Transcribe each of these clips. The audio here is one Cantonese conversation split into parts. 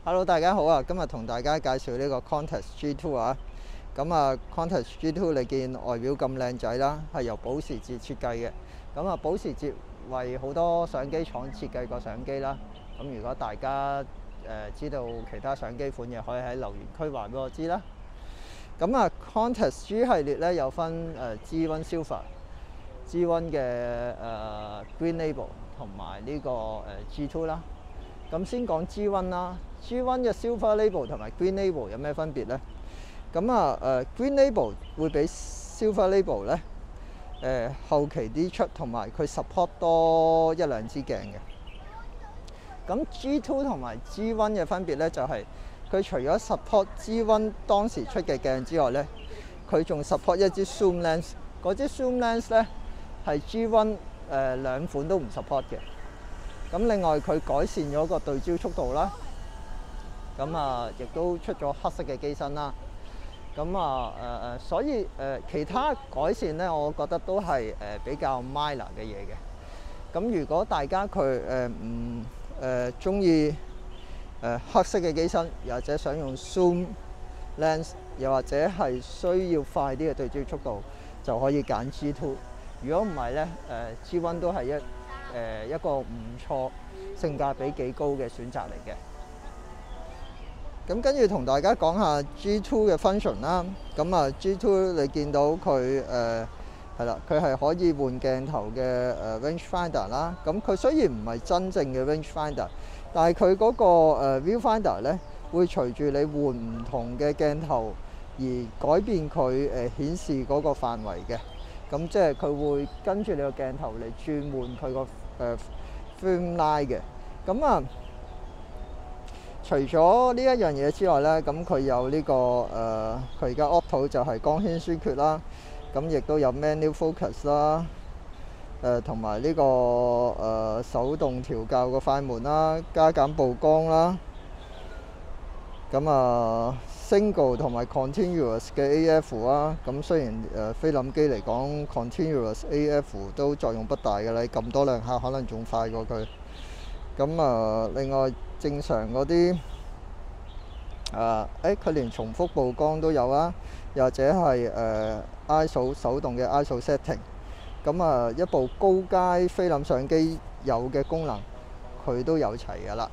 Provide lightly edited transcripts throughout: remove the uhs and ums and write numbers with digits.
Hello， 大家好啊！今日同大家介紹呢個 Contax G2 啊。Contax G2 你見外表咁靚仔啦，係由保時捷設計嘅。保時捷為好多相機廠設計過相機啦。如果大家知道其他相機款嘅，可以喺留言區話俾我知啦。Contax G 系列咧有分G1 Silver、G1 嘅Green Label 同埋呢個G2 啦。咁先講 G1 啦。G1 嘅 Silver Label 同埋 Green Label 有咩分別呢？Green Label 會比 Silver Label 咧後期啲出，同埋佢 support 多一兩支鏡嘅。咁 G2 同埋 G1 嘅分別咧就係佢除咗 support G1 當時出嘅鏡之外咧，佢仲 support 一支 zoom lens。嗰支 zoom lens 咧係 G1 兩款都唔 support 嘅。另外佢改善咗個對焦速度啦。亦都出咗黑色嘅機身啦。所以其他改善咧，我覺得都係比較 minor 嘅嘢嘅。如果大家佢唔中意黑色嘅機身，又或者想用 zoom lens， 又或者係需要快啲嘅對焦速度，就可以揀 G2。如果唔係咧，G1 都係一個唔錯、性價比幾高嘅選擇嚟嘅。跟住同大家講下 G2 嘅 function 啦。G2 你見到佢係啦，佢係可以換鏡頭嘅range finder 啦。佢雖然唔係真正嘅 range finder， 但係佢嗰個view finder 咧會隨住你換唔同嘅鏡頭而改變佢顯示嗰個範圍嘅。即係佢會跟住你個鏡頭嚟轉換佢個film line 嘅。除咗呢一樣嘢之外咧，佢有呢個佢而家 Auto 就係光圈輸缺啦。亦都有 Manual Focus 啦，同埋呢個手動調校個快門啦，加減曝光啦。Single 同埋 Continuous 嘅 AF 啦。雖然菲林機嚟講 Continuous AF 都作用不大嘅，你撳多兩下可能仲快過佢。另外正常嗰啲佢連重複曝光都有啦，又或者係ISO 手動嘅 ISO setting。一部高階菲林相機有嘅功能，佢都有齊㗎啦。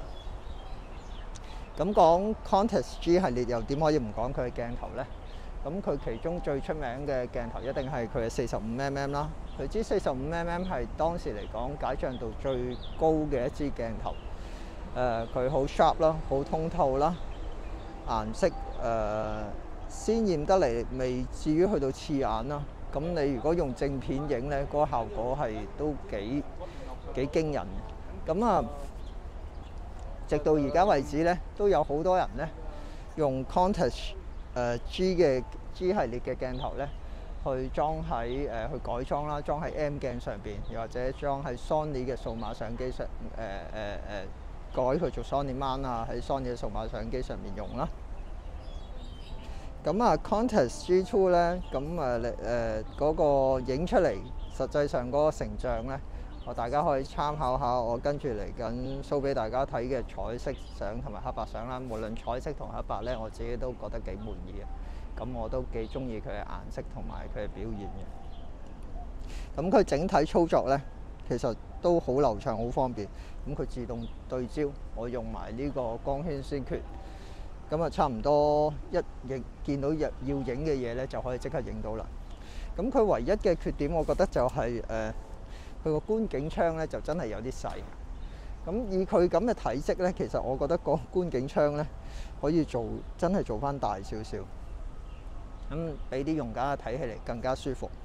講 Contax G 系列又點可以唔講佢嘅鏡頭呢？佢其中最出名嘅鏡頭一定係佢嘅45mm啦。佢支45mm係當時嚟講解像度最高嘅一支鏡頭。佢好 sharp 啦，好通透啦，顏色鮮豔得嚟，未至於去到刺眼啦。你如果用正片影咧，嗰個效果係都幾驚人。直到而家為止咧，都有好多人咧用 Contax G 系列嘅鏡頭咧，去裝喺去改裝啦，裝喺 M 鏡上邊，又或者裝喺 Sony 嘅數碼相機上改佢做 Sony Mount 啊，喺 Sony 嘅數碼相機上面用啦。Contax G2 咧，嗰個影出嚟實際上嗰個成像咧，大家可以參考下我跟住嚟緊 show 俾大家睇嘅彩色相同埋黑白相啦。無論彩色同黑白咧，我自己都覺得幾滿意嘅。我都幾中意佢嘅顏色同埋佢嘅表現嘅。佢整體操作咧，其實都好流暢，好方便。佢自動對焦，我用埋呢個光圈先決。差唔多一見到要影嘅嘢咧，就可以即刻影到啦。佢唯一嘅缺點，我覺得就係佢個觀景窗咧就真係有啲細。以佢咁嘅體積咧，其實我覺得個觀景窗咧可以真係做翻大少少，俾啲用家睇起嚟更加舒服。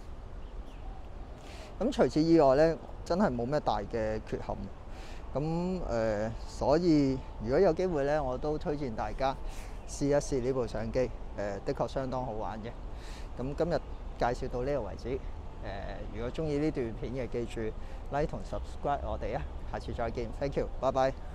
除此以外咧，真係冇咩大嘅缺陷。所以如果有機會咧，我都推薦大家試一試呢部相機。的確相當好玩嘅。今日介紹到呢度為止。如果中意呢段片嘅，記住 like 同 subscribe 我哋啊。下次再見 ，thank you，拜拜。